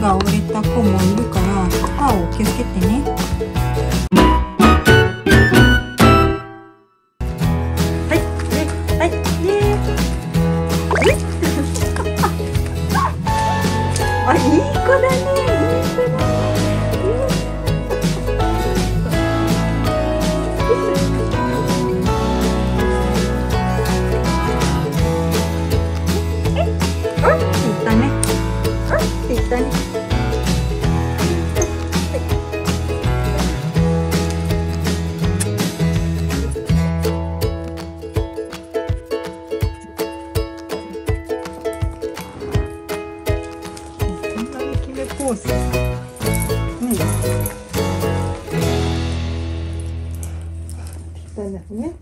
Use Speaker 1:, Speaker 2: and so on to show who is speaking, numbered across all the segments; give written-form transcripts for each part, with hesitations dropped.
Speaker 1: が折れた子もいるから歯を気をつけてね。あ、いい子だね。コース。うん。なんだね。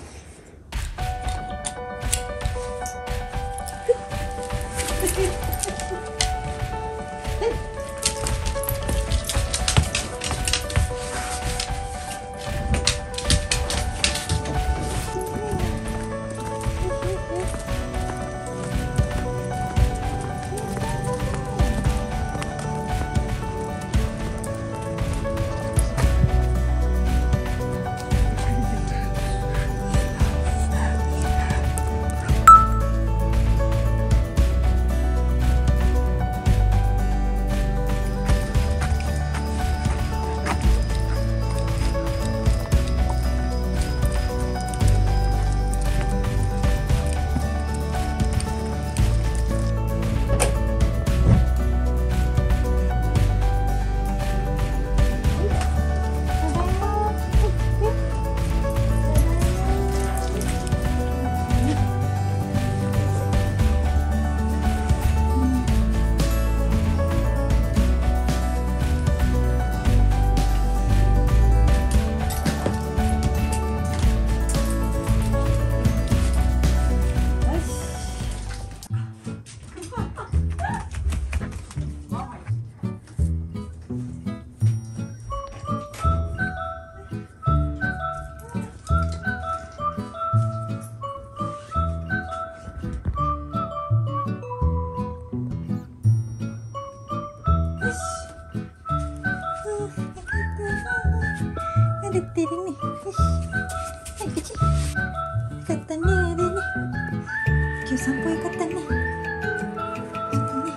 Speaker 1: れてるね。よし。はい、口。よかったね、あれね。今日散歩よかったね。ちょっとね。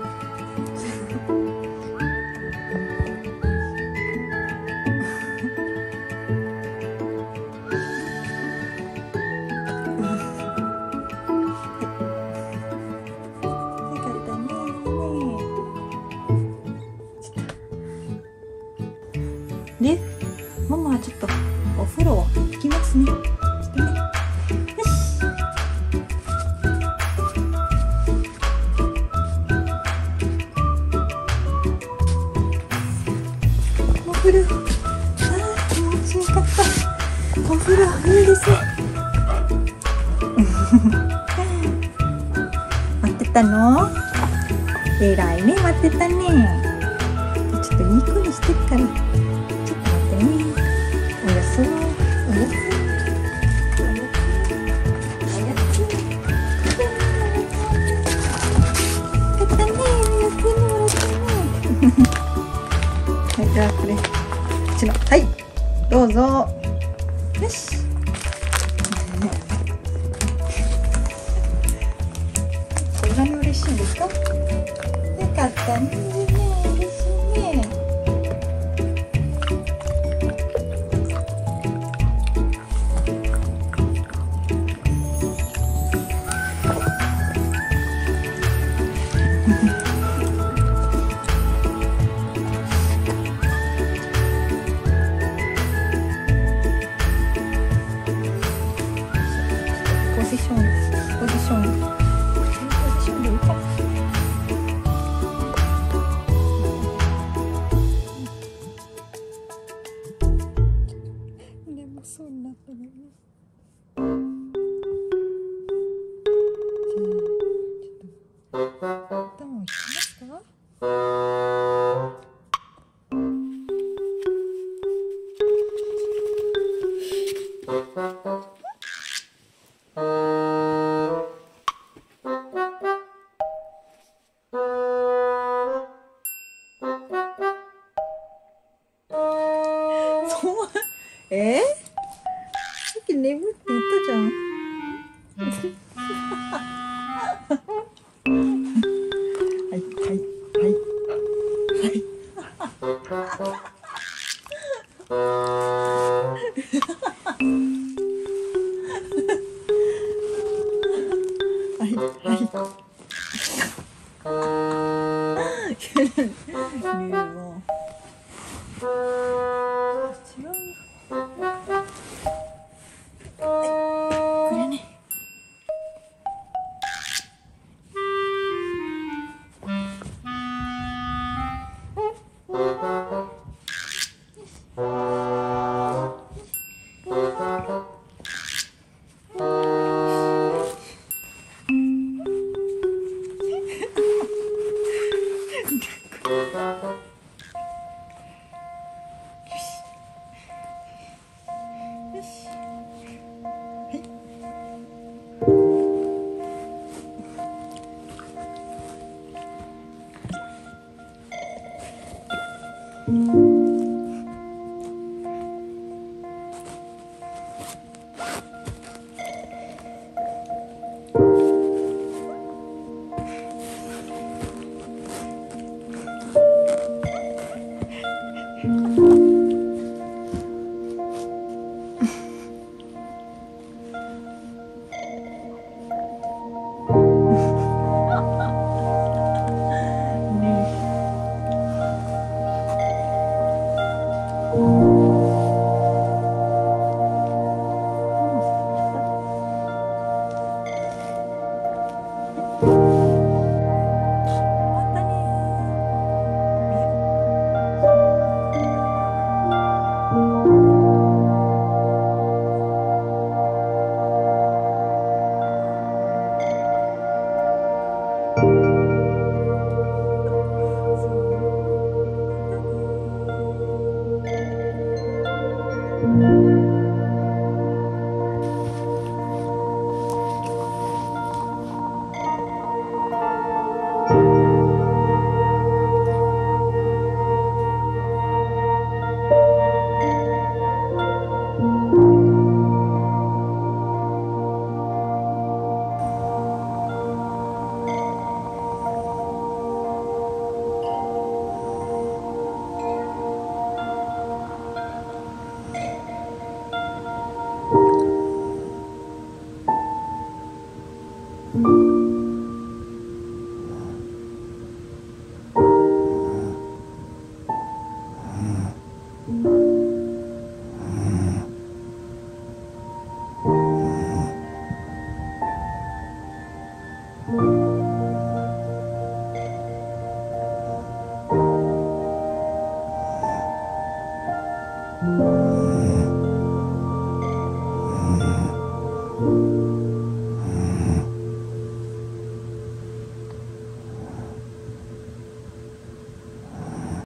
Speaker 1: よかったね。で、ママはちょっとお風呂を行きますね。ちょっとね。よし。お風呂。ああ、気持ちよかった。お風呂いいですね。待ってたの？えらいね、待ってたね。ちょっといい子にしてるから。おやすみ。おやすみ。はい、じゃあこれこっちの、はい、どうぞ。よし。こんなに嬉しいんですか？よかったね。嬉しいね。ポジションでいいか。眠そうになったね。じゃあちょっと頭を引きますか。 さっき眠って言ったじゃん。はいはいはいはい
Speaker 2: うん。